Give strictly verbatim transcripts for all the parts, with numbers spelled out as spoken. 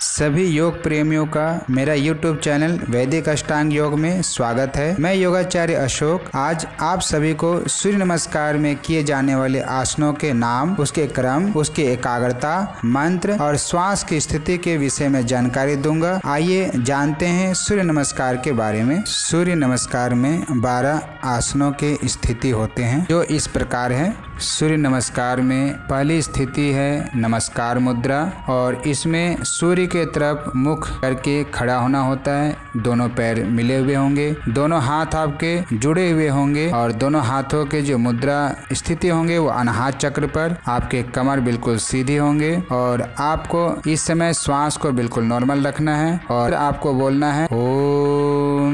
सभी योग प्रेमियों का मेरा यूट्यूब चैनल वैदिक अष्टांग योग में स्वागत है। मैं योगाचार्य अशोक आज आप सभी को सूर्य नमस्कार में किए जाने वाले आसनों के नाम, उसके क्रम, उसकी एकाग्रता, मंत्र और श्वास की स्थिति के विषय में जानकारी दूंगा। आइए जानते हैं सूर्य नमस्कार के बारे में। सूर्य नमस्कार में बारह आसनों के स्थिति होते हैं जो इस प्रकार है। सूर्य नमस्कार में पहली स्थिति है नमस्कार मुद्रा और इसमें सूर्य के तरफ मुख करके खड़ा होना होता है। दोनों पैर मिले हुए होंगे, दोनों हाथ आपके जुड़े हुए होंगे और दोनों हाथों के जो मुद्रा स्थिति होंगे वो अनाहत चक्र पर। आपके कमर बिल्कुल सीधी होंगे और आपको इस समय श्वास को बिल्कुल नॉर्मल रखना है और आपको बोलना है ओम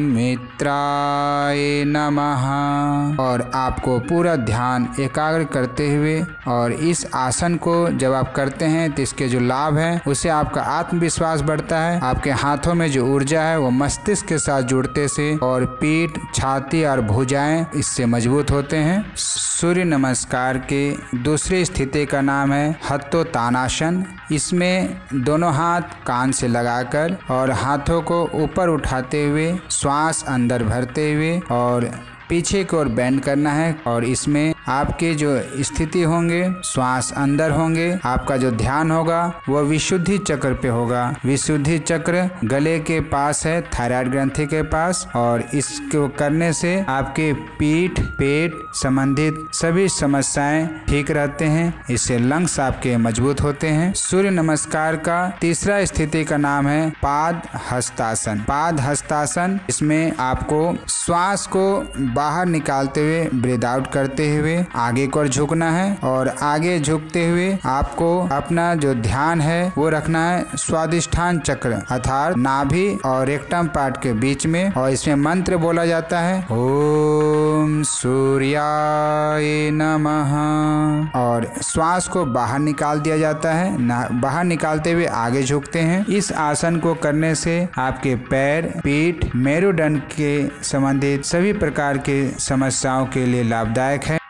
मित्राय नमः और आपको पूरा ध्यान एकाग्र करते हुए और इस आसन को जब आप करते हैं तो इसके जो लाभ है उससे आपका आत्मविश्वास बढ़ता है। आपके हाथों में जो ऊर्जा है वो मस्तिष्क के साथ जुड़ते से और पीठ, छाती और भुजाएं इससे मजबूत होते हैं। सूर्य नमस्कार के दूसरी स्थिति का नाम है हस्तोत्तानासन। इसमें दोनों हाथ कान से लगाकर और हाथों को ऊपर उठाते हुए श्वास अंदर भरते हुए और पीछे की ओर बेंड करना है और इसमें आपके जो स्थिति होंगे श्वास अंदर होंगे। आपका जो ध्यान होगा वो विशुद्धि चक्र पे होगा। विशुद्धि चक्र गले के पास है, थायराइड ग्रंथि के पास, और इसको करने से आपके पीठ, पेट संबंधित सभी समस्याएं ठीक रहते हैं। इससे लंग्स आपके मजबूत होते हैं। सूर्य नमस्कार का तीसरा स्थिति का नाम है पाद हस्तासन। पाद हस्तासन इसमें आपको श्वास को बाहर निकालते हुए ब्रीथ आउट करते हुए आगे को झुकना है और आगे झुकते हुए आपको अपना जो ध्यान है वो रखना है स्वादिष्ठान चक्र अर्थात नाभि और रेक्टम पार्ट के बीच में, और इसमें मंत्र बोला जाता है ओम सूर्याय नमः और श्वास को बाहर निकाल दिया जाता है। बाहर निकालते हुए आगे झुकते हैं। इस आसन को करने से आपके पैर, पीठ, मेरुदंड के संबंधित सभी प्रकार के समस्याओं के लिए लाभदायक है।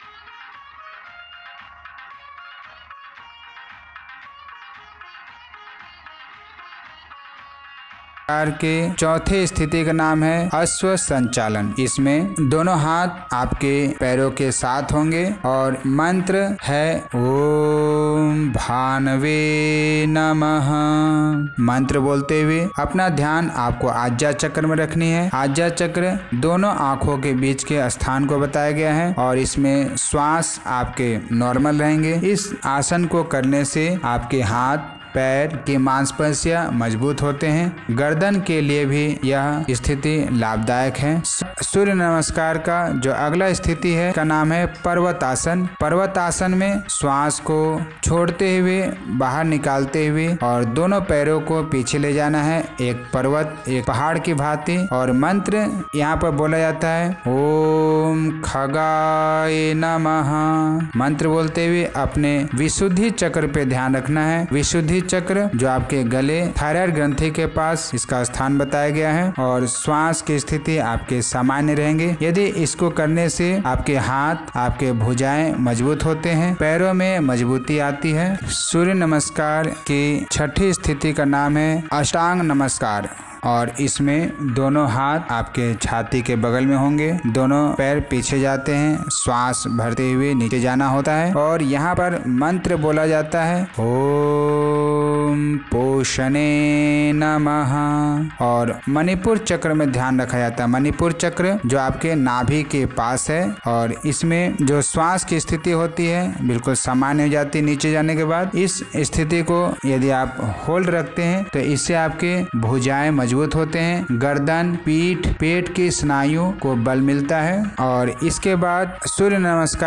के चौथे स्थिति का नाम है अश्व संचालन। इसमें दोनों हाथ आपके पैरों के साथ होंगे और मंत्र है ओम भानवे नमः। मंत्र बोलते हुए अपना ध्यान आपको आज्ञा चक्र में रखनी है। आज्ञा चक्र दोनों आंखों के बीच के स्थान को बताया गया है और इसमें श्वास आपके नॉर्मल रहेंगे। इस आसन को करने से आपके हाथ, पैर की मांसपेशियां मजबूत होते हैं। गर्दन के लिए भी यह स्थिति लाभदायक है। सूर्य नमस्कार का जो अगला स्थिति है का नाम है पर्वतासन। पर्वतासन में श्वास को छोड़ते हुए बाहर निकालते हुए और दोनों पैरों को पीछे ले जाना है, एक पर्वत, एक पहाड़ की भांति, और मंत्र यहाँ पर बोला जाता है ओम खगाय नमः। मंत्र बोलते हुए अपने विशुद्धि चक्र पे ध्यान रखना है। विशुद्धि चक्र जो आपके गले, थायराइड ग्रंथि के पास इसका स्थान बताया गया है और श्वास की स्थिति आपके सामान्य रहेंगे। यदि इसको करने से आपके हाथ, आपके भुजाएं मजबूत होते हैं, पैरों में मजबूती आती है। सूर्य नमस्कार की छठी स्थिति का नाम है अष्टांग नमस्कार और इसमें दोनों हाथ आपके छाती के बगल में होंगे, दोनों पैर पीछे जाते हैं, श्वास भरते हुए नीचे जाना होता है और यहाँ पर मंत्र बोला जाता है ओम पोषणे नमः और मणिपुर चक्र में ध्यान रखा जाता है। मणिपुर चक्र जो आपके नाभि के पास है और इसमें जो श्वास की स्थिति होती है बिल्कुल सामान्य हो जाती है नीचे जाने के बाद। इस स्थिति को यदि आप होल्ड रखते हैं तो इससे आपके भुजाएं मजबूत होते हैं, गर्दन, पीठ, पेट की स्नायु को बल मिलता है। और इसके बाद सूर्य नमस्कार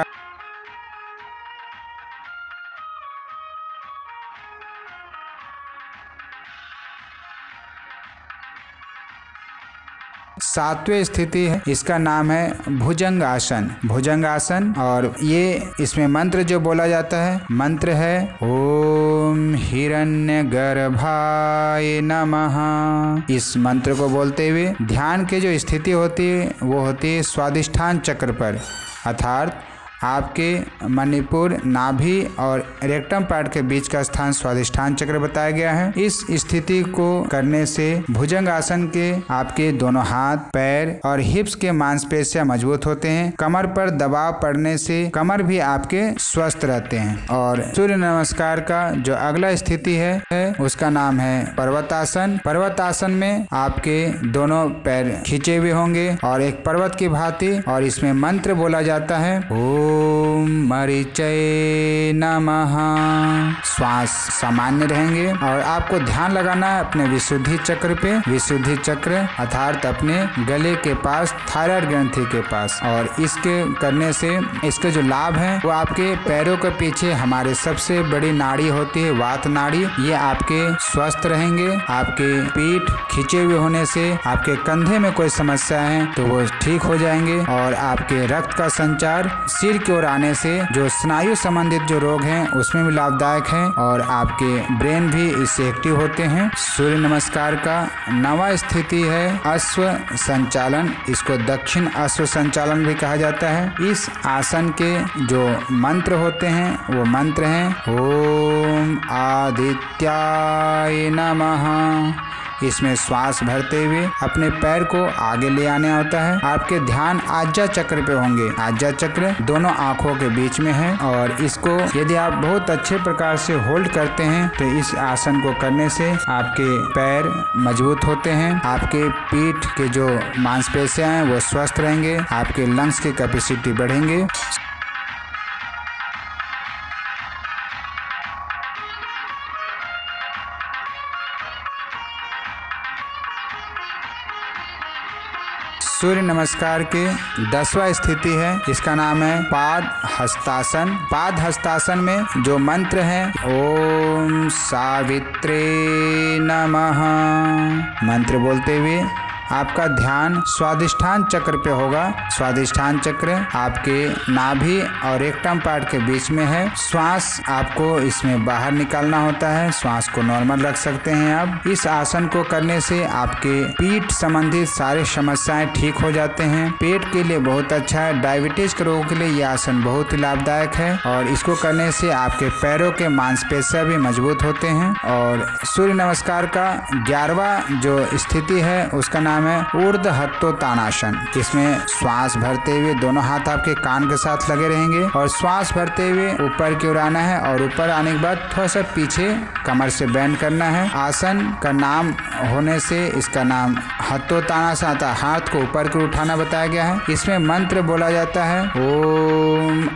सातवें स्थिति है, इसका नाम है भुजंगासन। भुजंगासन और ये इसमें मंत्र जो बोला जाता है मंत्र है ओम हिरण्यगर्भाय नमः। इस मंत्र को बोलते हुए ध्यान की जो स्थिति होती है वो होती है स्वादिष्ठान चक्र पर, अर्थात आपके मणिपुर, नाभि और रेक्टम पार्ट के बीच का स्थान स्वादिष्ठान चक्र बताया गया है। इस स्थिति को करने से भुजंग आसन के आपके दोनों हाथ, पैर और हिप्स के मांसपेशियां मजबूत होते हैं। कमर पर दबाव पड़ने से कमर भी आपके स्वस्थ रहते हैं। और सूर्य नमस्कार का जो अगला स्थिति है, है उसका नाम है पर्वतासन। पर्वतासन में आपके दोनों पैर खींचे हुए होंगे और एक पर्वत की भांति, और इसमें मंत्र बोला जाता है ओम मरीचय नमः। श्वास सामान्य रहेंगे और आपको ध्यान लगाना है अपने विशुद्धि चक्र पे। विशुद्धि चक्र अर्थात अपने गले के पास, थायराइड ग्रंथि के पास। और इसके करने से इसके जो लाभ हैं वो आपके पैरों के पीछे हमारे सबसे बड़ी नाड़ी होती है वात नाड़ी, ये आपके स्वस्थ रहेंगे। आपके पीठ खींचे हुए होने से आपके कंधे में कोई समस्या है तो वो ठीक हो जाएंगे। और आपके रक्त का संचार सिर की ओर आने से जो स्नायु संबंधित जो रोग हैं उसमें भी लाभदायक है और आपके ब्रेन भी इससे एक्टिव होते हैं। सूर्य नमस्कार का नवा स्थिति है अश्व संचालन। इसको दक्षिण अश्व संचालन भी कहा जाता है। इस आसन के जो मंत्र होते हैं वो मंत्र हैं ओम आदित्याय नमः। इसमें श्वास भरते हुए अपने पैर को आगे ले आने होता है। आपके ध्यान आज्ञा चक्र पे होंगे। आज्ञा चक्र दोनों आंखों के बीच में है और इसको यदि आप बहुत अच्छे प्रकार से होल्ड करते हैं तो इस आसन को करने से आपके पैर मजबूत होते हैं। आपके पीठ के जो मांसपेशियां हैं वो स्वस्थ रहेंगे। आपके लंग्स की कैपेसिटी बढ़ेंगे। सूर्य नमस्कार के दसवां स्थिति है, इसका नाम है पाद हस्तासन। पाद हस्तासन में जो मंत्र है ओम सावित्रे नमः। मंत्र बोलते हुए आपका ध्यान स्वादिष्ठान चक्र पे होगा। स्वादिष्ठान चक्र आपके नाभि और रेक्टम पार्ट के बीच में है। श्वास आपको इसमें बाहर निकालना होता है। श्वास को नॉर्मल रख सकते हैं आप। इस आसन को करने से आपके पीठ संबंधित सारे समस्याएं ठीक हो जाते हैं। पेट के लिए बहुत अच्छा है। डायबिटीज के रोगों के लिए यह आसन बहुत ही लाभदायक है और इसको करने से आपके पैरों के मांसपेशियां भी मजबूत होते हैं। और सूर्य नमस्कार का ग्यारहवां जो स्थिति है उसका नाम है ऊर्ध्व हस्तोत्तानासन। इसमें श्वास भरते हुए दोनों हाथ आपके कान के साथ लगे रहेंगे और श्वास भरते हुए ऊपर की ओर आना है और ऊपर आने के बाद थोड़ा सा पीछे कमर से बेंड करना है। आसन का नाम होने से इसका नाम हस्तोत्तानासन आता है। हाथ को ऊपर की ओर उठाना बताया गया है। इसमें मंत्र बोला जाता है ओम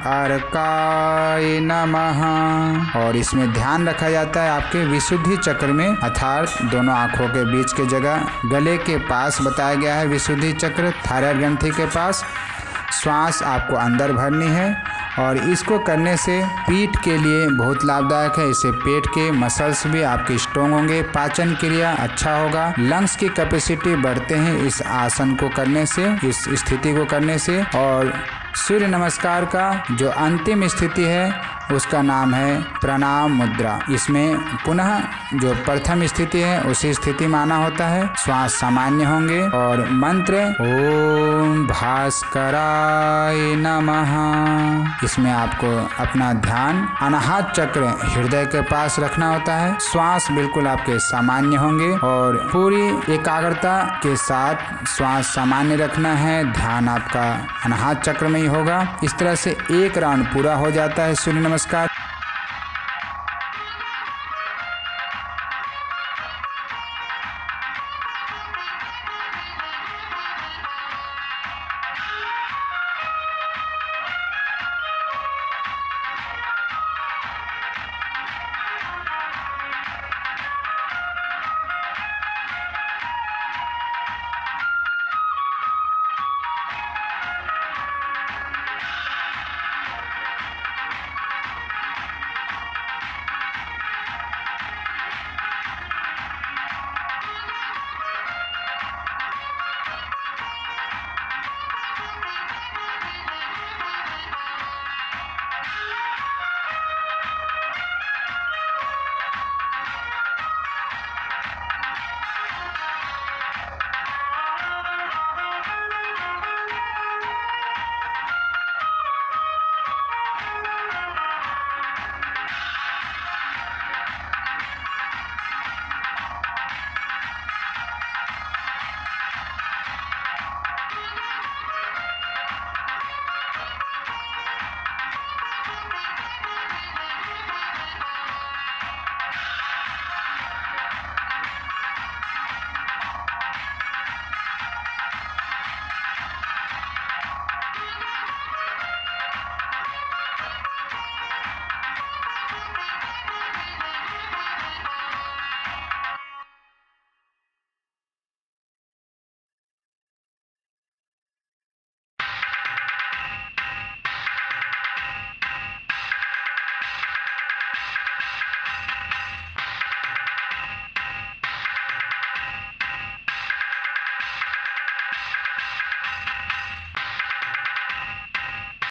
अर्काय नमः और इसमें ध्यान रखा जाता है आपके विशुद्धि चक्र में अर्थात दोनों आंखों के बीच के जगह गले के पास बताया गया है। विशुद्धि चक्र थायराइड ग्रंथि के पास श्वास आपको अंदर भरनी है और इसको करने से पीठ के लिए बहुत लाभदायक है। इससे पेट के मसल्स भी आपके स्ट्रॉन्ग होंगे, पाचन क्रिया अच्छा होगा, लंग्स की कैपेसिटी बढ़ते हैं इस आसन को करने से, इस स्थिति को करने से। और सूर्य नमस्कार का जो अंतिम स्थिति है उसका नाम है प्रणाम मुद्रा। इसमें पुनः जो प्रथम स्थिति है उसी स्थिति में आना होता है। श्वास सामान्य होंगे और मंत्र ओम भास्कराय नमः। इसमें आपको अपना ध्यान अनाहत चक्र हृदय के पास रखना होता है। श्वास बिल्कुल आपके सामान्य होंगे और पूरी एकाग्रता के साथ श्वास सामान्य रखना है। ध्यान आपका अनाहत चक्र में ही होगा। इस तरह से एक राउंड पूरा हो जाता है सूर्य नमस्कार